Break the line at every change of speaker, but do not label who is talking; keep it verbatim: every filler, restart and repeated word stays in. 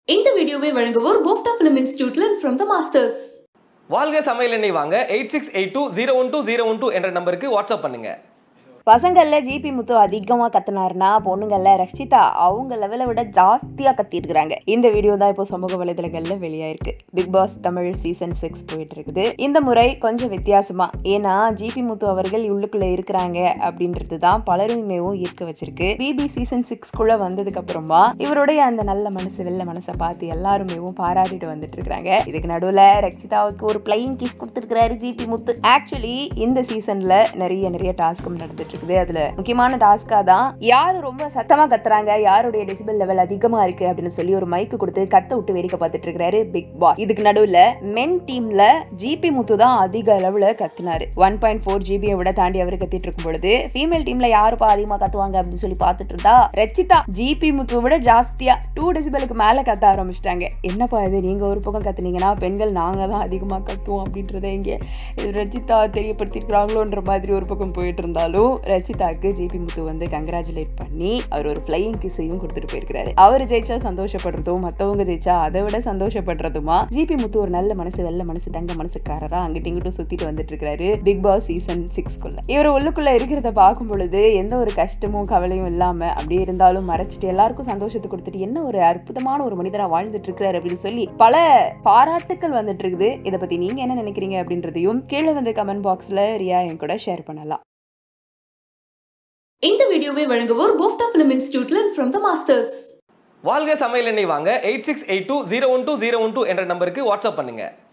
இந்த வீடியோவை வழங்குவோர் Bofta Film Institute learn from the masters.
Vaalga சமையல் எண்ணெய் வாங்க eight six eight two zero one two zero one two என்ற நம்பருக்கு வாட்ஸ்அப் பண்ணுங்க.
பசங்கள்ல ஜிபி முத்து அதிகமா கத்துனாருன்னா பொண்ணுங்கள்ல ரக்ஷிதா அவங்க லெவலை விட ஜாஸ்தியா கத்திருக்காங்க. இந்த வீடியோ தான் இப்போ சமூக வலைதளங்கள்ல வெளியாயிருக்கு. Bigg Boss Tamil season six போயிட்டு இருக்குது. இந்த முறை கொஞ்சம் வித்தியாசமா, ஏன்னா ஜிபி முத்து அவர்கள் உள்ளுக்குள்ள இருக்கிறாங்க அப்படின்றது தான் பலருமேவும் ஈர்க்க வச்சிருக்கு. பிபி சீசன் சிக்ஸ்குள்ள வந்ததுக்கு அப்புறமா இவருடைய அந்த நல்ல மனசு வெள்ள மனசை பார்த்து எல்லாருமேவும் பாராட்டிட்டு வந்துட்டு இருக்காங்க. இதுக்கு நடுவுல ரக்ஷிதாவுக்கு ஒரு பிளைங் கிஸ் கொடுத்துருக்காரு ஜிபி முத்து. ஆக்சுவலி இந்த சீசன்ல நிறைய நிறைய டாஸ்கும் நடந்துட்டு அதுல முக்கியமான டாஸ்கா தான் யாரு ரொம்ப சத்தமா கத்துறாங்க, யாருடைய டெசிபல் லெவல் அதிகமா இருக்கு அப்படின்னு சொல்லி ஒரு மைக்கு கொடுத்து கத்த விட்டு வேடிக்கை பார்த்துட்டு இருக்காரு பிக் பாஸ். இதுக்கு நடுவுல மென் டீம்ல ஜிபி முத்து தான் அதிக அளவுல கத்துனாரு. ஒன் பாயிண்ட் ஃபோர் ஜிபியை விட தாண்டி அவரு கத்திட்டு இருக்கும் பொழுது ஃபீமேல் டீம்ல யாருப்பா அதிகமா கத்துவாங்க அப்படின்னு சொல்லி பார்த்துட்டு இருந்தா ரச்சிதா ஜிபி முத்துவை விட ஜாஸ்தியா டூ டெசிபலுக்கு மேல கத்த ஆரம்பிச்சிட்டாங்க. என்னப்பா இது, நீங்க ஒரு பக்கம் கத்துனீங்கன்னா பெண்கள் நாங்க தான் அதிகமா கத்துவோம் அப்படின்றத இங்க ரச்சிதா தெரியப்படுத்திருக்கிறாங்களோன்ற மாதிரி ஒரு பக்கம் போயிட்டு இருந்தாலும் ரச்சிதாக்கு ஜிபி முத்து வந்து கங்க்ராச்சுலேட் பண்ணி அவர் ஒரு ஃப்ளையிங் கிஸ்ஸையும் கொடுத்துட்டு போயிருக்காரு. அவர் ஜெயிச்சா சந்தோஷப்படுறதும் மத்தவங்க ஜெயிச்சா அதை விட சந்தோஷப்படுறதுமா ஜிபி முத்து ஒரு நல்ல மனசு வெள்ள மனசு தங்க மனசுக்காரரா அங்கிட்டு இங்கிட்டும் சுத்திட்டு வந்துட்டு இருக்காரு பிக் பாஸ் சீசன் சிக்ஸ்குள்ள. இவர் உள்ளுக்குள்ள இருக்கிறத பார்க்கும் பொழுது எந்த ஒரு கஷ்டமும் கவலையும் இல்லாம அப்படியே இருந்தாலும் மறைச்சிட்டு எல்லாருக்கும் சந்தோஷத்தை கொடுத்துட்டு என்ன ஒரு அற்புதமான ஒரு மனிதரா வாழ்ந்துட்டு இருக்கிறாரு அப்படின்னு சொல்லி பல பாராட்டுக்கள் வந்துட்டு இருக்குது. இதை பத்தி நீங்க என்ன நினைக்கிறீங்க அப்படின்றதையும் கீழே வந்து கமெண்ட் பாக்ஸ்ல ரியா என் கூட ஷேர் பண்ணலாம்.
இந்த வீடியோவை வழங்குவோர் Bofta Film Institute learn from the masters.
Vaalga சமையல் எண்ணெய் வாங்க eight six eight two zero one two zero one two என்ற நம்பருக்கு வாட்ஸ்அப் பண்ணுங்க.